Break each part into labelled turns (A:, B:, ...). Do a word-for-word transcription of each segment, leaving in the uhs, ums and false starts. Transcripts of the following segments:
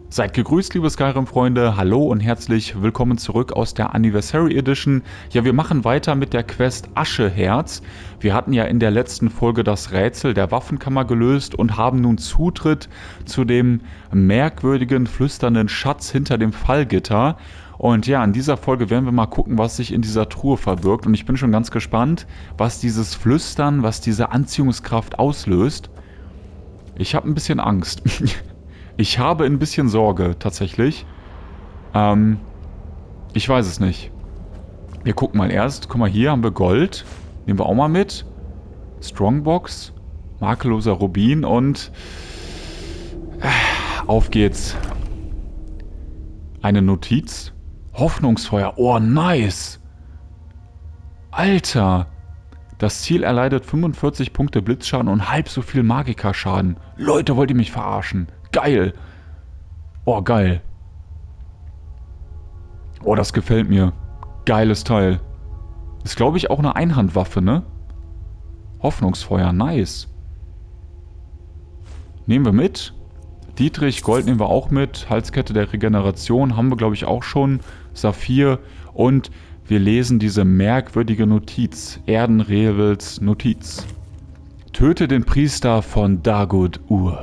A: Seid gegrüßt, liebe Skyrim-Freunde. Hallo und herzlich willkommen zurück aus der Anniversary Edition. Ja, wir machen weiter mit der Quest Ascheherz. Wir hatten ja in der letzten Folge das Rätsel der Waffenkammer gelöst und haben nun Zutritt zu dem merkwürdigen, flüsternden Schatz hinter dem Fallgitter. Und ja, in dieser Folge werden wir mal gucken, was sich in dieser Truhe verbirgt. Und ich bin schon ganz gespannt, was dieses Flüstern, was diese Anziehungskraft auslöst. Ich habe ein bisschen Angst. Ich habe ein bisschen Sorge, tatsächlich. Ähm, ich weiß es nicht. Wir gucken mal erst. Guck mal, hier haben wir Gold. Nehmen wir auch mal mit. Strongbox. Makelloser Rubin und... Äh, auf geht's. Eine Notiz. Hoffnungsfeuer. Oh, nice. Alter. Das Ziel erleidet fünfundvierzig Punkte Blitzschaden und halb so viel Magikerschaden. Leute, wollt ihr mich verarschen? Geil. Oh, geil. Oh, das gefällt mir. Geiles Teil. Ist, glaube ich, auch eine Einhandwaffe, ne? Hoffnungsfeuer, nice. Nehmen wir mit. Dietrich, Gold nehmen wir auch mit. Halskette der Regeneration haben wir, glaube ich, auch schon. Saphir. Und wir lesen diese merkwürdige Notiz. Erdenrevels Notiz. Töte den Priester von Dagod-Ur.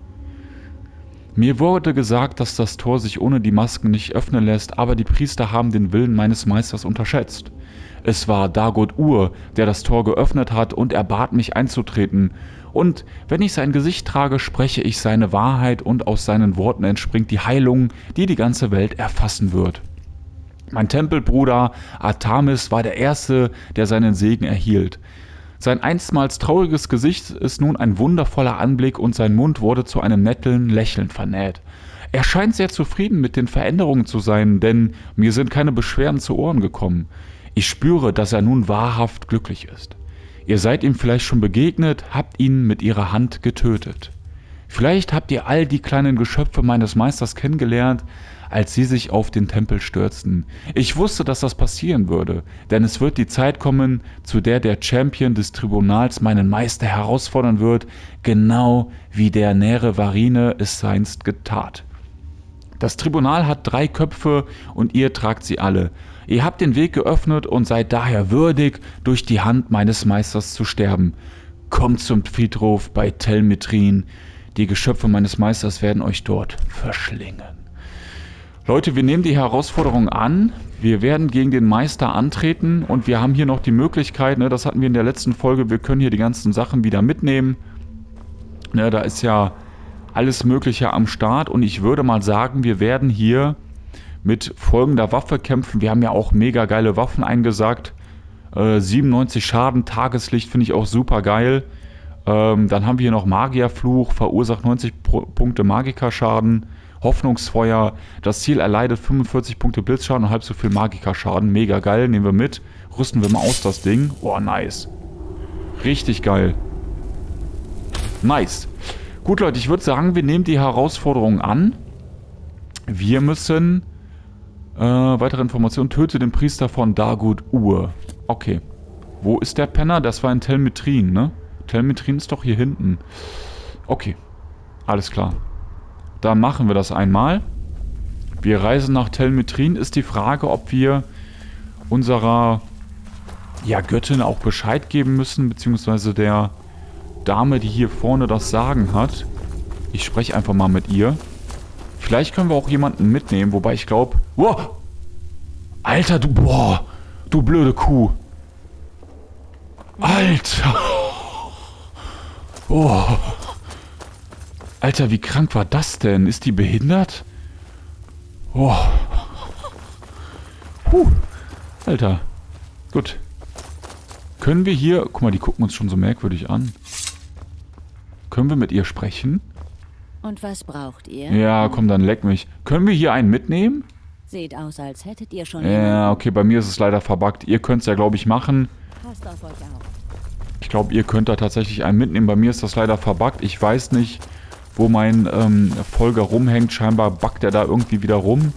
A: Mir wurde gesagt, dass das Tor sich ohne die Masken nicht öffnen lässt, aber die Priester haben den Willen meines Meisters unterschätzt. Es war Dagod-Ur, der das Tor geöffnet hat und er bat mich einzutreten. Und wenn ich sein Gesicht trage, spreche ich seine Wahrheit und aus seinen Worten entspringt die Heilung, die die ganze Welt erfassen wird. Mein Tempelbruder Artamis war der Erste, der seinen Segen erhielt. Sein einstmals trauriges Gesicht ist nun ein wundervoller Anblick und sein Mund wurde zu einem netten Lächeln vernäht. Er scheint sehr zufrieden mit den Veränderungen zu sein, denn mir sind keine Beschwerden zu Ohren gekommen. Ich spüre, dass er nun wahrhaft glücklich ist. Ihr seid ihm vielleicht schon begegnet, habt ihn mit ihrer Hand getötet. Vielleicht habt ihr all die kleinen Geschöpfe meines Meisters kennengelernt, als sie sich auf den Tempel stürzten. Ich wusste, dass das passieren würde, denn es wird die Zeit kommen, zu der der Champion des Tribunals meinen Meister herausfordern wird, genau wie der Nerevarine es einst getat. Das Tribunal hat drei Köpfe und ihr tragt sie alle. Ihr habt den Weg geöffnet und seid daher würdig, durch die Hand meines Meisters zu sterben. Kommt zum Friedhof bei Tel Mitrin. Die Geschöpfe meines Meisters werden euch dort verschlingen. Leute, wir nehmen die Herausforderung an. Wir werden gegen den Meister antreten und wir haben hier noch die Möglichkeit, ne, das hatten wir in der letzten Folge, wir können hier die ganzen Sachen wieder mitnehmen. Ne, da ist ja alles Mögliche am Start und ich würde mal sagen, wir werden hier mit folgender Waffe kämpfen. Wir haben ja auch mega geile Waffen eingesagt. Äh, siebenundneunzig Schaden, Tageslicht finde ich auch super geil. Ähm, dann haben wir hier noch Magierfluch, verursacht neunzig Punkte Magikerschaden. Hoffnungsfeuer, das Ziel erleidet fünfundvierzig Punkte Blitzschaden und halb so viel Magikerschaden. Mega geil, nehmen wir mit. Rüsten wir mal aus das Ding. Oh, nice. Richtig geil. Nice. Gut, Leute, ich würde sagen, wir nehmen die Herausforderung an. Wir müssen... Äh, weitere Informationen. Töte den Priester von Dagod-Ur. Okay. Wo ist der Penner? Das war in Tel Mitrin, ne? Tel Mitrin ist doch hier hinten. Okay. Alles klar. Dann machen wir das einmal. Wir reisen nach Tel Mitrin. Ist die Frage, ob wir unserer ja, Göttin auch Bescheid geben müssen, beziehungsweise der Dame, die hier vorne das Sagen hat. Ich spreche einfach mal mit ihr. Vielleicht können wir auch jemanden mitnehmen, wobei ich glaube... Wow! Alter, du... Boah! Du blöde Kuh! Alter! Oh! Alter, wie krank war das denn? Ist die behindert? Oh. Puh. Alter. Gut. Können wir hier... Guck mal, die gucken uns schon so merkwürdig an. Können wir mit ihr sprechen?
B: Und was braucht ihr?
A: Ja, komm, dann leck mich. Können wir hier einen mitnehmen?
B: Sieht aus, als hättet ihr schon...
A: Ja, okay, bei mir ist es leider verbuggt. Ihr könnt es ja, glaube ich, machen.
B: Passt auf euch auf.
A: Ich glaube, ihr könnt da tatsächlich einen mitnehmen. Bei mir ist das leider verbuggt. Ich weiß nicht, wo mein ähm, Folger rumhängt. Scheinbar buggt er da irgendwie wieder rum.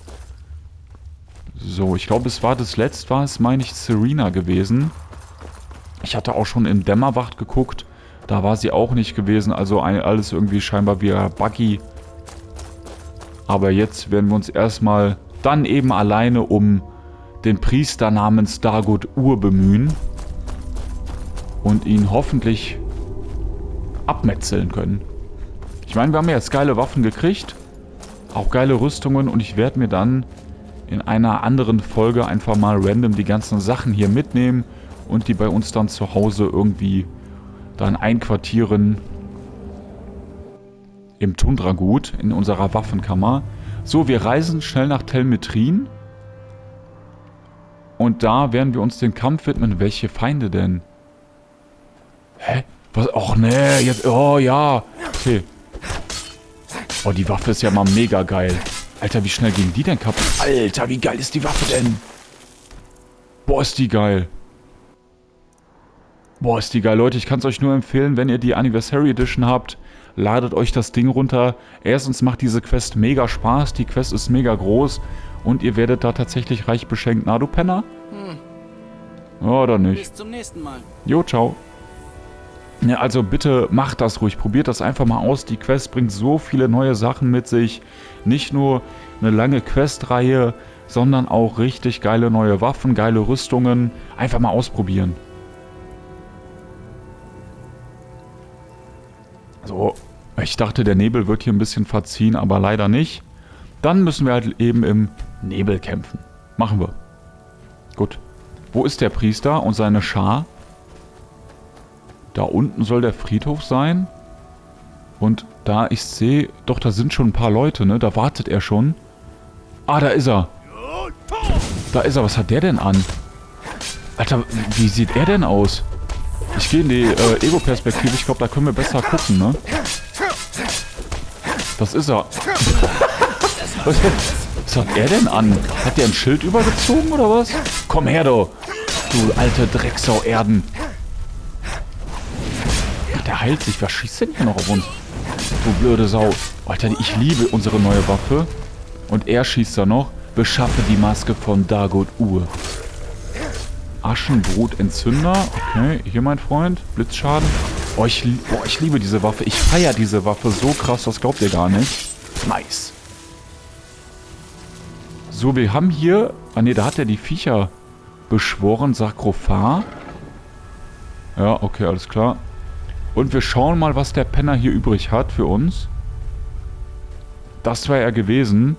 A: So, ich glaube, es war das letzte, war es, meine ich, Serena gewesen. Ich hatte auch schon in Dämmerwacht geguckt. Da war sie auch nicht gewesen. Also ein, alles irgendwie scheinbar wieder buggy. Aber jetzt werden wir uns erstmal dann eben alleine um den Priester namens Dagot Ur bemühen. Und ihn hoffentlich abmetzeln können. Ich meine, wir haben ja jetzt geile Waffen gekriegt. Auch geile Rüstungen. Und ich werde mir dann in einer anderen Folge einfach mal random die ganzen Sachen hier mitnehmen. Und die bei uns dann zu Hause irgendwie dann einquartieren. Im Tundragut, in unserer Waffenkammer. So, wir reisen schnell nach Tel Mitrin. Und da werden wir uns den Kampf widmen. Welche Feinde denn? Hä? Was? Och nee, jetzt. Oh ja. Okay. Oh, die Waffe ist ja mal mega geil. Alter, wie schnell ging die denn kaputt? Alter, wie geil ist die Waffe denn? Boah, ist die geil. Boah, ist die geil. Leute, ich kann es euch nur empfehlen, wenn ihr die Anniversary Edition habt, ladet euch das Ding runter. Erstens macht diese Quest mega Spaß. Die Quest ist mega groß. Und ihr werdet da tatsächlich reich beschenkt. Na, du Penner? Hm. Oder nicht?
C: Bis zum nächsten Mal.
A: Jo, ciao. Ja, also bitte macht das ruhig. Probiert das einfach mal aus. Die Quest bringt so viele neue Sachen mit sich. Nicht nur eine lange Questreihe, sondern auch richtig geile neue Waffen, geile Rüstungen. Einfach mal ausprobieren. So, ich dachte, der Nebel wird hier ein bisschen verziehen, aber leider nicht. Dann müssen wir halt eben im Nebel kämpfen. Machen wir. Gut. Wo ist der Priester und seine Schar? Da unten soll der Friedhof sein. Und da, ich sehe, doch, da sind schon ein paar Leute, ne? Da wartet er schon. Ah, da ist er. Da ist er. Was hat der denn an? Alter, wie sieht er denn aus? Ich gehe in die äh, Ego-Perspektive. Ich glaube, da können wir besser gucken, ne? Das ist er. Was, was hat er denn an? Hat der ein Schild übergezogen, oder was? Komm her, du. Du alte Drecksau-Erden. Der heilt sich. Was schießt denn hier noch auf uns? Du blöde Sau. Alter, ich liebe unsere neue Waffe. Und er schießt da noch. Beschaffe die Maske von Dagot Ur. Aschenbrutentzünder. Okay, hier mein Freund. Blitzschaden. Oh ich, oh, ich liebe diese Waffe. Ich feiere diese Waffe so krass, das glaubt ihr gar nicht. Nice. So, wir haben hier... Ah ne, da hat er die Viecher beschworen. Sarkophag. Ja, okay, alles klar. Und wir schauen mal, was der Penner hier übrig hat für uns. Das war er gewesen.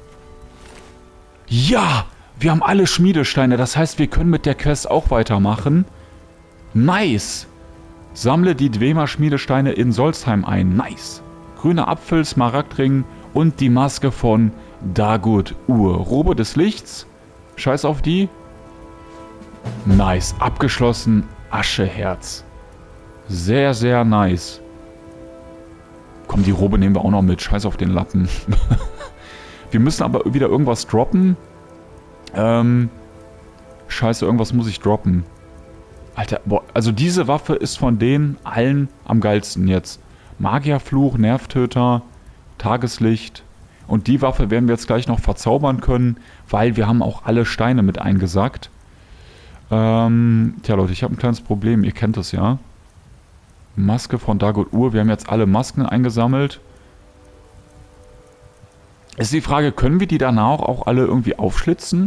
A: Ja! Wir haben alle Schmiedesteine. Das heißt, wir können mit der Quest auch weitermachen. Nice! Sammle die Dwemer-Schmiedesteine in Solstheim ein. Nice! Grüner Apfel, Smaragdring und die Maske von Dagot Ur. Robe des Lichts. Scheiß auf die. Nice. Abgeschlossen. Ascheherz. Sehr, sehr nice. Komm, die Robe nehmen wir auch noch mit. Scheiß auf den Lappen. Wir müssen aber wieder irgendwas droppen. Ähm. Scheiße, irgendwas muss ich droppen. Alter, boah, also diese Waffe ist von denen allen am geilsten jetzt. Magierfluch, Nervtöter, Tageslicht. Und die Waffe werden wir jetzt gleich noch verzaubern können, weil wir haben auch alle Steine mit eingesackt. Ähm, tja Leute, ich habe ein kleines Problem, ihr kennt es ja. Maske von Dagot Ur, wir haben jetzt alle Masken eingesammelt. Ist die Frage, können wir die danach auch alle irgendwie aufschlitzen?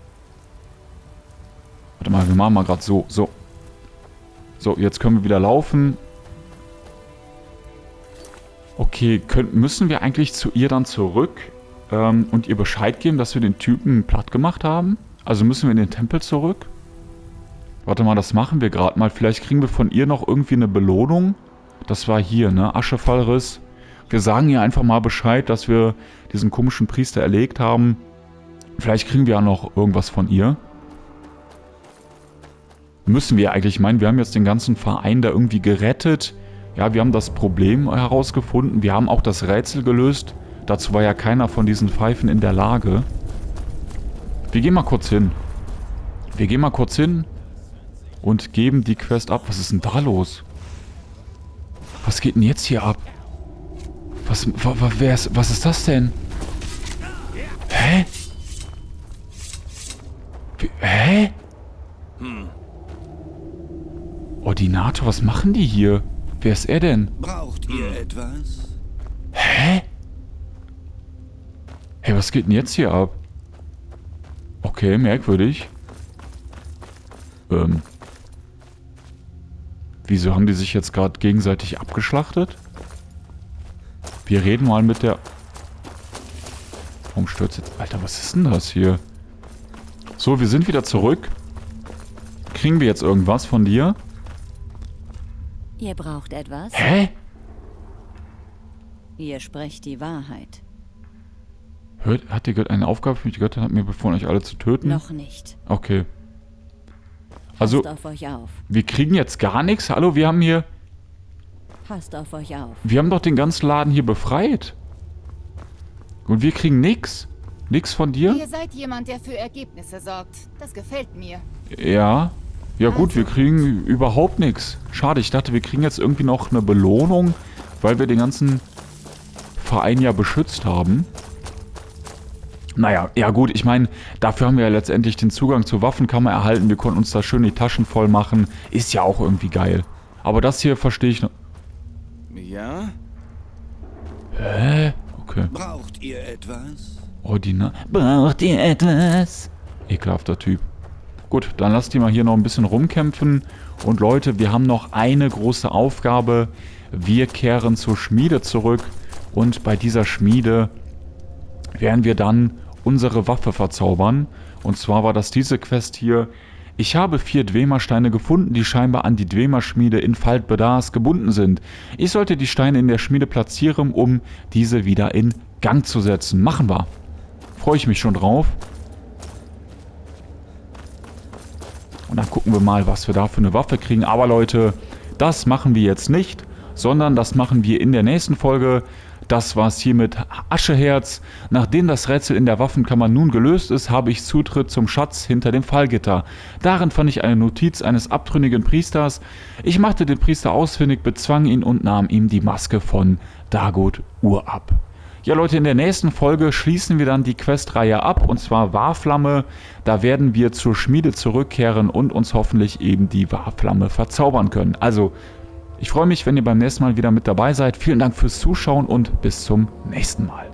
A: Warte mal, wir machen mal gerade so, so. So, jetzt können wir wieder laufen. Okay, können, müssen wir eigentlich zu ihr dann zurück ähm, und ihr Bescheid geben, dass wir den Typen platt gemacht haben? Also müssen wir in den Tempel zurück? Warte mal, das machen wir gerade mal. Vielleicht kriegen wir von ihr noch irgendwie eine Belohnung. Das war hier, ne? Aschefallriss. Wir sagen ihr einfach mal Bescheid, dass wir diesen komischen Priester erlegt haben. Vielleicht kriegen wir ja noch irgendwas von ihr. Müssen wir eigentlich meinen, wir haben jetzt den ganzen Verein da irgendwie gerettet. Ja, wir haben das Problem herausgefunden. Wir haben auch das Rätsel gelöst. Dazu war ja keiner von diesen Pfeifen in der Lage. Wir gehen mal kurz hin. Wir gehen mal kurz hin und geben die Quest ab. Was ist denn da los? Was geht denn jetzt hier ab? Was, wa, wa, wer ist, was ist das denn? Hä? Wie, hä? Ordinator, was machen die hier? Wer ist er denn?
D: Braucht ihr etwas?
A: Hä? Hey, was geht denn jetzt hier ab? Okay, merkwürdig. Ähm. Wieso haben die sich jetzt gerade gegenseitig abgeschlachtet? Wir reden mal mit der... Warum stürzt jetzt... Alter, was ist denn das hier? So, wir sind wieder zurück. Kriegen wir jetzt irgendwas von dir?
B: Ihr braucht etwas?
A: Hä?
B: Ihr sprecht die Wahrheit.
A: Hört, hat die Göttin eine Aufgabe für mich? Die Göttin hat mir befohlen, euch alle zu töten?
B: Noch nicht.
A: Okay. Also,
B: Passt auf euch auf.
A: wir kriegen jetzt gar nichts? Hallo, wir haben hier...
B: Passt auf euch auf.
A: Wir haben doch den ganzen Laden hier befreit. Und wir kriegen nix. Nix von dir?
C: Ihr seid jemand, der für Ergebnisse sorgt. Das gefällt mir.
A: Ja. Ja gut, wir kriegen überhaupt nichts. Schade, ich dachte, wir kriegen jetzt irgendwie noch eine Belohnung, weil wir den ganzen Verein ja beschützt haben. Naja, ja gut, ich meine, dafür haben wir ja letztendlich den Zugang zur Waffenkammer erhalten. Wir konnten uns da schön die Taschen voll machen. Ist ja auch irgendwie geil. Aber das hier verstehe ich noch...
D: Ja?
A: Hä? Okay.
D: Braucht ihr etwas?
A: Ordinär. Braucht ihr etwas? Ekelhafter Typ. Gut, dann lasst die mal hier noch ein bisschen rumkämpfen. Und Leute, wir haben noch eine große Aufgabe. Wir kehren zur Schmiede zurück. Und bei dieser Schmiede werden wir dann unsere Waffe verzaubern. Und zwar war das diese Quest hier. Ich habe vier Dwemer-Steine gefunden, die scheinbar an die Dwemer-Schmiede in Falt Bedas gebunden sind. Ich sollte die Steine in der Schmiede platzieren, um diese wieder in Gang zu setzen. Machen wir. Freue ich mich schon drauf. Und dann gucken wir mal, was wir da für eine Waffe kriegen. Aber Leute, das machen wir jetzt nicht, sondern das machen wir in der nächsten Folge. Das war's hier mit Ascheherz. Nachdem das Rätsel in der Waffenkammer nun gelöst ist, habe ich Zutritt zum Schatz hinter dem Fallgitter. Darin fand ich eine Notiz eines abtrünnigen Priesters. Ich machte den Priester ausfindig, bezwang ihn und nahm ihm die Maske von Dagot Ur ab. Ja Leute, in der nächsten Folge schließen wir dann die Questreihe ab, und zwar Wahrflamme. Da werden wir zur Schmiede zurückkehren und uns hoffentlich eben die Wahrflamme verzaubern können. Also, ich freue mich, wenn ihr beim nächsten Mal wieder mit dabei seid. Vielen Dank fürs Zuschauen und bis zum nächsten Mal.